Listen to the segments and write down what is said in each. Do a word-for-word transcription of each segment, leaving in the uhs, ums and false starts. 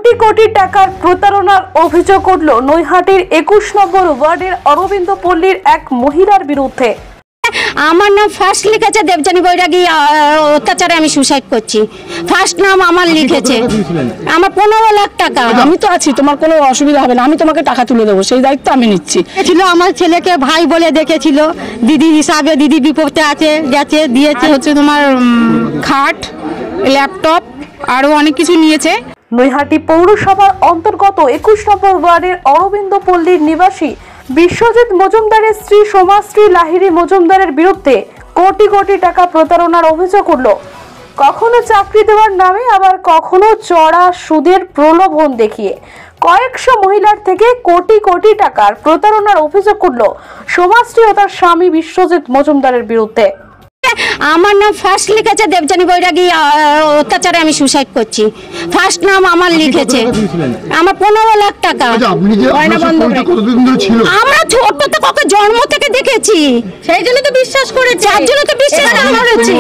কোটি কোটি টাকার প্রতারণার অভিযোগ উঠল নৈহাটির একুশ নম্বর ওয়ার্ডের অরবিন্দ পল্লীর এক মহিলার বিরুদ্ধে। আমার নাম ফার্স্ট লিখেছে দেবযানী বৈরাগী অত্যাচারে আমি সুসাইড করছি। ফার্স্ট নাম আমার লিখেছে। আমার পনেরো লাখ টাকা। আমি তো আছি, তোমার কোনো অসুবিধা হবে না, আমি তোমাকে টাকা তুলে দেবো, সেই দায়িত্ব আমি নিচ্ছি। ছিল আমার ছেলেকে ভাই বলে দেখেছিল, দিদি হিসাবে দিদি বিপদে আছে, গেছে দিয়েছে। হচ্ছে তোমার খাট, ল্যাপটপ আরো অনেক কিছু নিয়েছে। নৈহাটি পৌরসভার অন্তর্গত একুশ নম্বর ওয়ার্ডের অরবিন্দ পল্লীর নিবাসী বিশ্বজিৎ মজুমদারের স্ত্রী সোমাশ্রী লাহিড়ী মজুমদারের বিরুদ্ধে কোটি কোটি টাকা প্রতারণার অভিযোগ উঠল। কখনো চাকরি দেওয়ার নামে, আবার কখনো চড়া সুদের প্রলোভন দেখিয়ে কয়েকশো মহিলার থেকে কোটি কোটি টাকার প্রতারণার অভিযোগ উঠল সোমাশ্রী ও তার স্বামী বিশ্বজিৎ মজুমদারের বিরুদ্ধে। আমার নাম ফার্স্ট লিখেছে দেবযানী বৈরাগী অত্যাচারে আমি সুসাইড করছি। ফার্স্ট নাম আমার লিখেছে। আমার পনেরো লাখ টাকা। আমরা ছোট থেকে কত জন্ম থেকে দেখেছি, সেই জন্য তো বিশ্বাস করেছি। যার জন্য তো বিশ্বাস করেছি।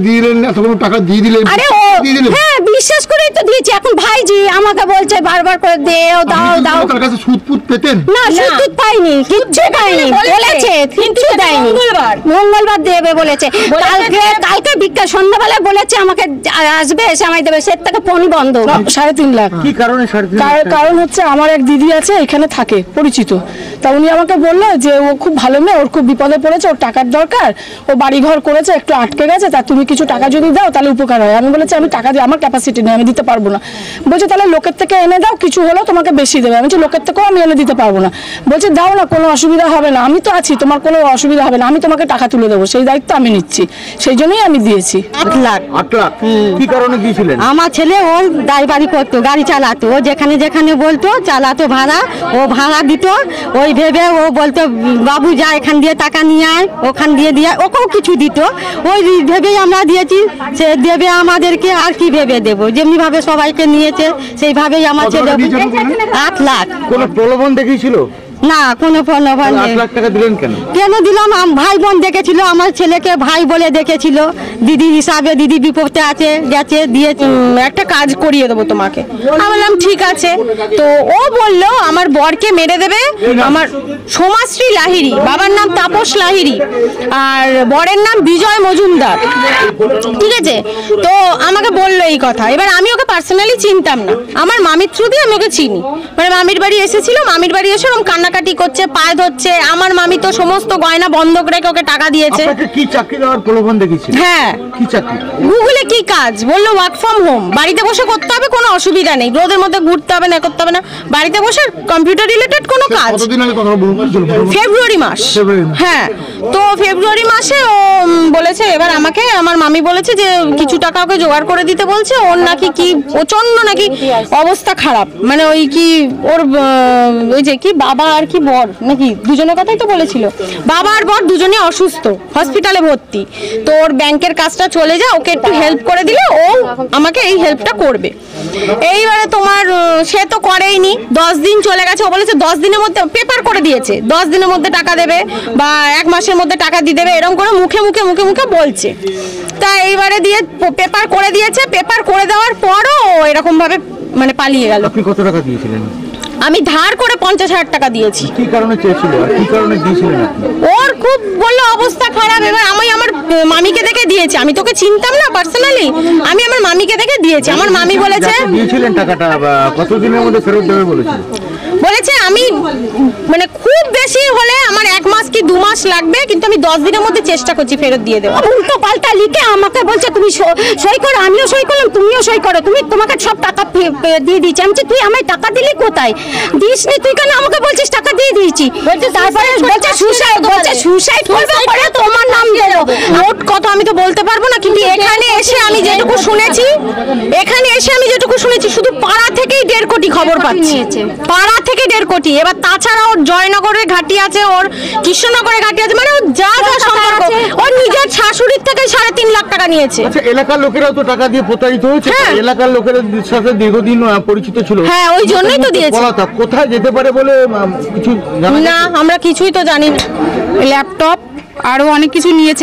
আরে ও হ্যাঁ, বিশ্বাস করেই তো দিয়েছি। এখন ভাইজি আমাকে বলছে বারবার করে দেও দাও দাও। তার কাছে সুদ পুত পেতেন না, সুদ পুত পাইনি, কিচ্ছু পাইনি। বলেছে কিচ্ছু দেয়নি। মঙ্গলবার মঙ্গলবার দেবে বলেছে। কালকে কালকে বিকাল সন্ধ্যাবেলায় বলেছে আমাকে আসবে, এসে আমায় দেবে। সে থেকে ফোন বন্ধ। সাড়ে তিন লাখ। কি কারণে? কারণ হচ্ছে আমার এক দিদি আছে এখানে থাকে, পরিচিত। তা উনি আমাকে বললো যে ও খুব ভালো মেয়ে, ওর খুব বিপদে পড়েছে, ওর টাকার দরকার, ও বাড়ি ঘর করেছে, একটু আটকে গেছে, তা তুমি কিছু টাকা যদি দাও তাহলে উপকার হয়। আমি বলেছি আমি টাকা দিই, আমার ক্যাপাসিটি নেই, আমি দিতে পারবো না। বলছে তাহলে লোকের থেকে এনে দাও, কিছু হলেও তোমাকে বেশি দেবে। আমি বলছি লোকের থেকেও আমি এনে দিতে পারবো না। বলছে দাও না, কোনো অসুবিধা হবে না, আমি তো আছি, তোমার কোনো অসুবিধা হবে না, আমি তোমাকে টাকা তুলে দেবো, সেই দায়িত্ব আমি নিচ্ছি। সেই জন্যই আমি দিয়েছি। আট লাখ। আট লাখ কি কারণে দিয়েছিলেন? আমার ছেলে ওর ড্রাইভারি করতো, গাড়ি চালাতো, ও যেখানে যেখানে বলতো চালাতো ভাড়া, ও ভাড়া দিত। ওই ভেবে ও বলতো বাবু যা এখান দিয়ে টাকা নিয়ে আয়, ওখান দিয়ে দিয়ে ওকেও কিছু দিত। ওই ভেবেই আমরা দিয়েছি। সে দেবে আমাদেরকে, আর কি ভেবে দেবো? যেমনি ভাবে সবাইকে নিয়েছে সেইভাবেই আমার ছেলে। আট লাখ। কোন প্রলোভন দেখিয়েছিল? না, কোনো প্রলোভন নেই। আট লাখ টাকা দিলেন কেন? কেন দিলাম? ভাই বোন দেখেছিল, আমার ছেলেকে ভাই বলে দেখেছিল, দিদি হিসাবে দিদি বিপদে আছে, গেছে দিয়েছে। একটা কাজ করিয়ে দেবো তোমাকে। আমি বললাম ঠিক আছে। তো ও বললো আমার বরকে মেরে দেবে। আমার সোমাশ্রী লাহিড়ী, বাবার নাম তাপস লাহিড়ী, আর বরের নাম বিজয় মজুমদার। ঠিক আছে, তো আমাকে বললো এই কথা। এবার আমি ওকে পার্সোনালি চিনতাম না, আমার মামির থ্রু দিয়ে আমি ওকে চিনি। মানে মামির বাড়ি এসেছিল, মামির বাড়ি এসে ওরকম কান্নাকাটি করছে, পায়ে ধরছে। আমার মামি তো সমস্ত গয়না বন্ধক রেখে ওকে টাকা দিয়েছে। কি চাকরি দেওয়ার প্রলোভন দেখিয়েছিল? হ্যাঁ। কি চাকরি? গুগলে কি কাজ বললো, ওয়ার্ক ফ্রম হোম, বাড়িতে বসে করতে হবে, কোনো অসুবিধা নেই, রোদের মধ্যে ঘুরতে হবে না, করতে হবে না, বাড়িতে বসে কম্পিউটার রিলেটেড কোনো কাজ। ফেব্রুয়ারি মাস। হ্যাঁ, তো ফেব্রুয়ারি মাসে ও বলেছে, এবার আমাকে আমার মামি বলেছে যে কিছু টাকা ওকে জোগাড় করে দিতে বলছে। ওর নাকি কি প্রচন্ড নাকি অবস্থা খারাপ, মানে ওই কি ওর ওই যে কি বাবা আর কি বর নাকি দুজনের কথাই তো বলেছিল। বাবা আর বর দুজনে অসুস্থ, হসপিটালে ভর্তি। তো ওর ব্যাংকের কাজটা চলে যায়, ওকে একটু হেল্প করে দিলে ও আমাকে এই হেল্পটা করবে। এইবারে তোমার সে তো করেইনি। দশ দিন চলে গেছে, ও বলেছে দশ দিনের মধ্যে পেপার করে দিয়েছে, দশ দিনের মধ্যে টাকা দেবে বা এক মাসের মধ্যে টাকা দিয়ে দেবে, এরকম করে মুখে মুখে মুখে মুখে বলছে। তা এইবারে দিয়ে পেপার করে দিয়েছে। পেপার করে দেওয়ার পরও এরকম ভাবে মানে পালিয়ে গেল। আপনি কত টাকা দিয়েছিলেন? আমি ধার করে পঞ্চাশ হাজার টাকা দিয়েছি। কি কারণে চেয়েছিল? কি কারণে দিয়েছিলেন? ওর খুব বললো অবস্থা খারাপ। এবার আমি আমার মামিকে দেখে দিয়েছি, আমি তোকে চিনতাম না পার্সোনালি, আমি আমার মামিকে দেখে দিয়েছি। আমার মামি বলেছে দিয়েছিলেন টাকাটা কতদিনের মধ্যে ফেরত দেবে বলেছে? বলেছে আমি মানে খুব বেশি হলে আমার এক মাস কি দু মাস লাগবে, কিন্তু আমি দশ দিনের মধ্যে চেষ্টা করছি ফেরত দিয়ে দেবো। উল্টো পাল্টা লিখে আমাকে বলছে তুমি সই করো, আমিও সই করলাম, তুমিও সই করো, তুমি তোমাকে সব টাকা দিয়ে দিয়েছি। আমি তুই আমায় টাকা দিলি কোথায়? দিসনি তুই, কেন আমাকে বলছিস টাকা দিয়ে দিয়েছি? বলছে তারপরে বলছে সুসাইড, বলছে সুসাইড করবে পরে তোমার নাম দেবো। নোট কত আমি তো বলতে পারবো না, কিন্তু এখানে এসে আমি যেটুকু শুনেছি, এখানে এসে আমি যেটুকু শুনেছি শুধু পাড়া থেকেই দেড় কোটি খবর পাচ্ছি, পাড়া থেকে দেড় কোটি। এবার তাছাড়া ওর জয়নগরের ঘাটি আছে, ওর কৃষ্ণনগরের ঘাটি আছে, মানে ওর যা যা সম্পর্ক, ওর নিজের শাশুড়ির থেকে সাড়ে তিন লাখ টাকা নিয়েছে। আচ্ছা, এলাকার লোকেরাও তো টাকা দিয়ে প্রতারিত হয়েছে। এলাকার লোকেদের সাথে দীর্ঘদিন পরিচিত ছিল। হ্যাঁ, ওই জন্যই তো দিয়েছে। কোথায় যেতে পারে বলে কিছু না, আমরা কিছুই তো জানি না। ল্যাপটপ আরো অনেক কিছু নিয়েছে।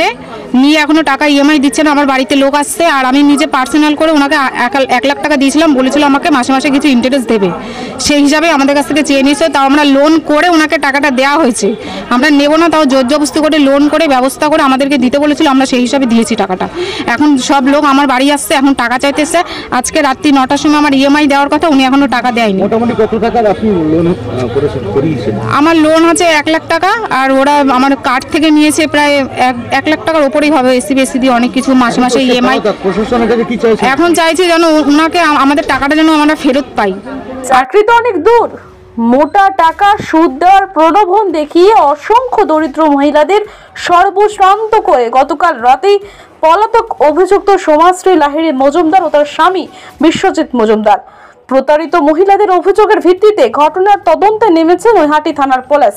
নিয়ে এখনো টাকা ইএমআই দিচ্ছে না। আমার বাড়িতে লোক আসছে আর আমি নিজে পার্সোনাল করে ওনাকে এক- এক লাখ টাকা দিয়েছিলাম, বলেছিল আমাকে মাসে মাসে কিছু ইন্টারেস্ট দেবে, সেই হিসাবে আমাদের কাছ থেকে চেয়ে নিয়েছে। তাও আমরা লোন করে ওনাকে টাকাটা দেওয়া হয়েছে, আমরা নেব না, তাও জোর জবরদস্তি করে লোন করে ব্যবস্থা করে আমাদেরকে দিতে বলেছিল, আমরা সেই হিসাবে দিয়েছি টাকাটা। এখন সব লোক আমার বাড়ি আসছে, এখন টাকা চাইতেছে। আজকে রাত্রি নটার সময় আমার ইএমআই দেওয়ার কথা, উনি এখনো টাকা দেয়নি। মোটামুটি কত টাকার আপনি লোন করেছেন করিয়েছেন? আমার লোন আছে এক লাখ টাকা, আর ওরা আমার কার্ড থেকে নিয়েছে প্রায় এক- এক লাখ টাকার ওপরেই হবে, এসি বেসি দিয়ে অনেক কিছু মাসে মাসে ইএমআই। প্রশাসনের কাছে কি চাইছেন? এখন চাইছি যেন ওনাকে আ- আমাদের টাকাটা যেন আমরা ফেরত পাই। চাকরি তো অনেক দূর, মোটা টাকা সুদ দেওয়ার প্রলোভন দেখিয়ে অসংখ্য দরিদ্র মহিলাদের সর্বশান্ত করে গতকাল রাতেই পলাতক অভিযুক্ত সমাজশ্রী লাহিড়ী মজুমদার ও তার স্বামী বিশ্বজিৎ মজুমদার। প্রতারিত মহিলাদের অভিযোগের ভিত্তিতে ঘটনার তদন্তে নেমেছে নৈহাটি থানার পুলিশ।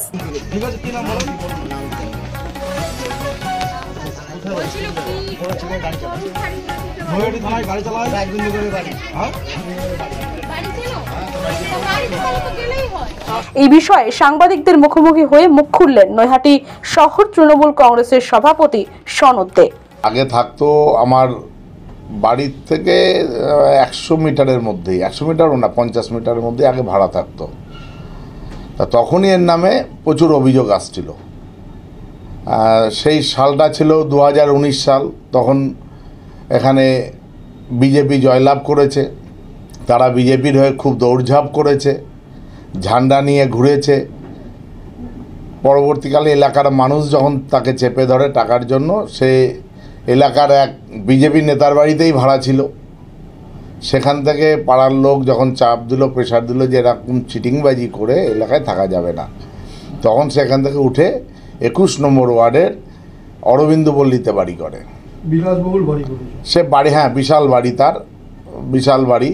এই বিষয়ে সাংবাদিকদের মুখোমুখি হয়ে মুখ খুললেন নৈহাটি শহর তৃণমূল কংগ্রেসের সভাপতি সনদ দে। আগে থাকতো আমার বাড়ির থেকে একশো মিটারের মধ্যেই, একশো মিটারও না পঞ্চাশ মিটারের মধ্যে আগে ভাড়া থাকতো। তা তখনই এর নামে প্রচুর অভিযোগ আসছিল। সেই সালটা ছিল দু হাজার উনিশ সাল, তখন এখানে বিজেপি জয়লাভ করেছে। তারা বিজেপির হয়ে খুব দৌড়ঝাঁপ করেছে, ঝান্ডা নিয়ে ঘুরেছে। পরবর্তীকালে এলাকার মানুষ যখন তাকে চেপে ধরে টাকার জন্য, সে এলাকার এক বিজেপি নেতার বাড়িতেই ভাড়া ছিল। সেখান থেকে পাড়ার লোক যখন চাপ দিল, প্রেশার দিল যে এরকম চিটিংবাজি করে এলাকায় থাকা যাবে না, তখন সেখান থেকে উঠে একুশ নম্বর ওয়ার্ডের অরবিন্দ পল্লীতে বাড়ি করে। বিলাসবহুল বাড়ি করে সে বাড়ি, হ্যাঁ বিশাল বাড়ি, তার বিশাল বাড়ি।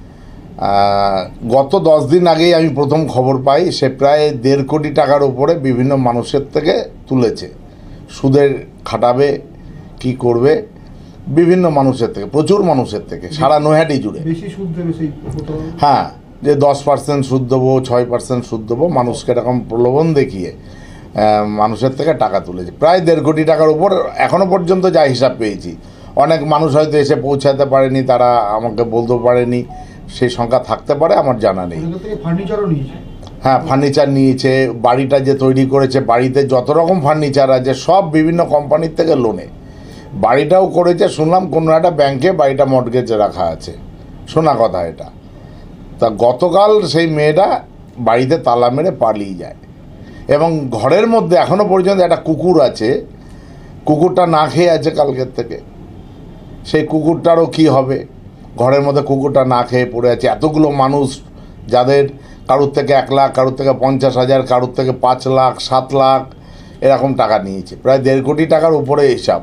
গত দশ দিন আগেই আমি প্রথম খবর পাই সে প্রায় দেড় কোটি টাকার উপরে বিভিন্ন মানুষের থেকে তুলেছে। সুদের খাটাবে, কি করবে, বিভিন্ন মানুষের থেকে, প্রচুর মানুষের থেকে, সারা নৈহাটি জুড়ে। বেশি সুদ দেবে সেই হ্যাঁ, যে দশ পার্সেন্ট সুদ দেবো, ছয় পার্সেন্ট সুদ দেবো, মানুষকে এরকম প্রলোভন দেখিয়ে মানুষের থেকে টাকা তুলেছে প্রায় দেড় কোটি টাকার উপর। এখনও পর্যন্ত যা হিসাব পেয়েছি, অনেক মানুষ হয়তো এসে পৌঁছাতে পারেনি, তারা আমাকে বলতে পারেনি, সেই সংখ্যা থাকতে পারে, আমার জানা নেই। ফার্নিচারও নিয়েছে। হ্যাঁ, ফার্নিচার নিয়েছে। বাড়িটা যে তৈরি করেছে, বাড়িতে যত রকম ফার্নিচার আছে সব বিভিন্ন কোম্পানির থেকে লোনে। বাড়িটাও করেছে শুনলাম কোনো একটা ব্যাংকে, বাড়িটা মর্টগেজে রাখা আছে, শোনা কথা এটা। তা গতকাল সেই মেয়েটা বাড়িতে তালা মেরে পালিয়ে যায়, এবং ঘরের মধ্যে এখনও পর্যন্ত একটা কুকুর আছে, কুকুরটা না খেয়ে আছে কালকের থেকে। সেই কুকুরটারও কি হবে, ঘরের মধ্যে কুকুরটা না খেয়ে পড়ে আছে। এতগুলো মানুষ যাদের কারুর থেকে এক লাখ, কারুর থেকে পঞ্চাশ হাজার, কারুর থেকে পাঁচ লাখ, সাত লাখ এরকম টাকা নিয়েছে, প্রায় দেড় কোটি টাকার উপরে হিসাব।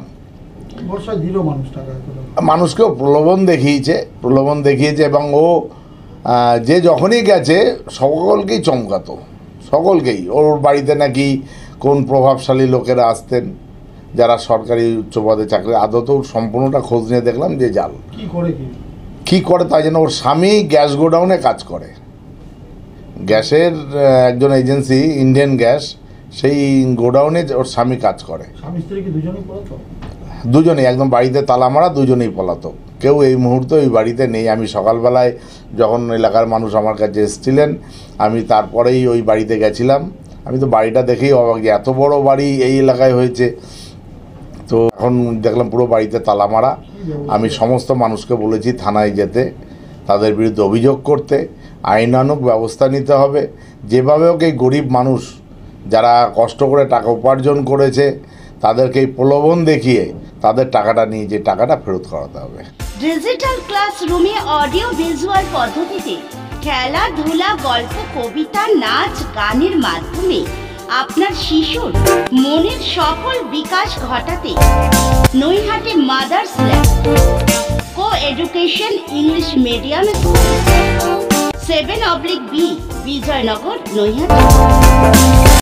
মানুষকেও প্রলোভন দেখিয়েছে, প্রলোভন দেখিয়েছে এবং ও যে যখনই গেছে সকলকেই চমকাতো, সকলকেই। ওর বাড়িতে নাকি কোন প্রভাবশালী লোকেরা আসতেন, যারা সরকারি উচ্চ পদে চাকরি। আদতেও সম্পূর্ণটা খোঁজ নিয়ে দেখলাম যে জাল। কি করে কি করে তাই জন্য ওর স্বামী গ্যাস গোডাউনে কাজ করে, গ্যাসের একজন এজেন্সি ইন্ডিয়ান গ্যাস, সেই গোডাউনে ওর স্বামী কাজ করে। স্বামী স্ত্রী কি দুজনেই পলাতক? দুজনেই একদম বাড়িতে তালা মারা, দুজনেই পলাতক। কেউ এই মুহূর্তে ওই বাড়িতে নেই। আমি সকালবেলায় যখন এলাকার মানুষ আমার কাছে এসেছিলেন, আমি তারপরেই ওই বাড়িতে গেছিলাম। আমি তো বাড়িটা দেখেই অবাক যে এত বড় বাড়ি এই এলাকায় হয়েছে। তো এখন দেখলাম পুরো বাড়িতে তালা মারা। আমি সমস্ত মানুষকে বলেছি থানায় যেতে, তাদের বিরুদ্ধে অভিযোগ করতে, আইনানুগ ব্যবস্থা নিতে হবে। যেভাবে হোক এই গরিব মানুষ যারা কষ্ট করে টাকা উপার্জন করেছে, তাদেরকে এই প্রলোভন দেখিয়ে তাদের টাকাটা নিয়ে যে টাকাটা ফেরত করাতে হবে। ডিজিটাল ক্লাসরুমে অডিও ভিজুয়াল পদ্ধতিতে খেলাধুলা, গল্প, কবিতা, নাচ, গানের মাধ্যমে আপনার শিশুর মনের সকল বিকাশ ঘটাতে Naihati mother's lab co education English medium school, seven oblique B, Bijoynagar, Naihati.